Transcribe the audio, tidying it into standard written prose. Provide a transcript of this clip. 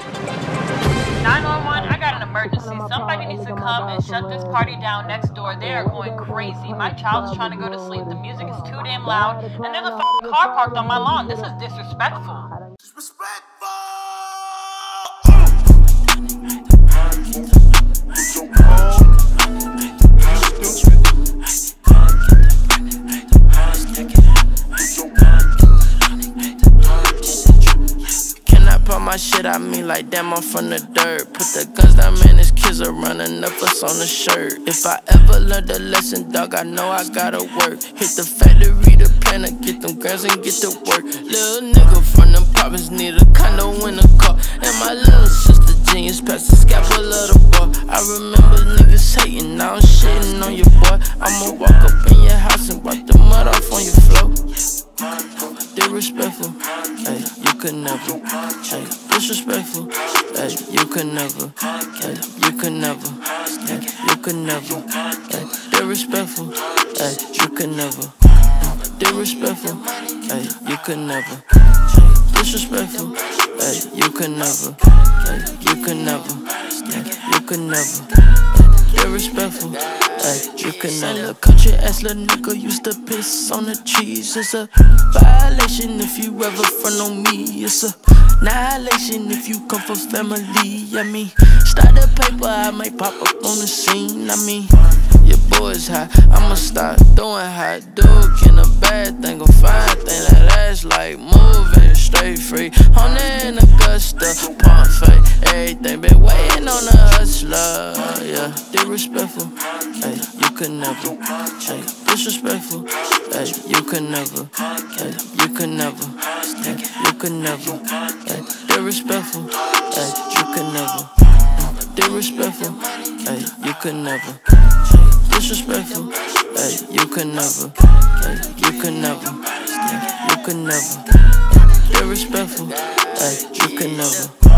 911, I got an emergency. Somebody needs to come and shut this party down next door. They are going crazy. My child's trying to go to sleep. The music is too damn loud. And there's a car parked on my lawn. This is disrespectful. My shit, I mean like damn, I'm from the dirt. Put the guns down, man, these kids are running up us on the shirt. If I ever learned a lesson, dog, I know I gotta work. Hit the factory, the planner, get them grams and get to work. Little nigga from them poppins need a condo in a car. And my little sister genius past the scalpel of the boy. I remember niggas hating, now I'm shitting on your boy. I'ma walk up in your house and wipe the mud off on your floor. Disrespectful, ay, you could never, ay, disrespectful, ay, you could never, ay, you could never, ay, you could never, ay, disrespectful, ay, you could never, disrespectful, ay, you could never, disrespectful, ay, you could never, ay, you could never, ay, you could never, disrespectful. Ay, you can never. Country ass little nigga used to piss on the trees. It's a violation if you ever front on me. It's a annihilation if you come from family. I mean, start the paper, I might pop up on the scene. I mean, your boy's high, I'ma start doing hot. Dude, can a bad thing go fine thing like that's like moving straight free. On in Augusta, pump fake, everything been waiting on the hustler. Yeah, disrespectful. Ay, you could never, ay, disrespectful, ay, you could never, ay, you could never, ay, you could never, ay, disrespectful, ay, you could never, disrespectful, ay, you could never, disrespectful, ay, you could never, ay, you could never, ay, you could never, disrespectful, ay, you could never.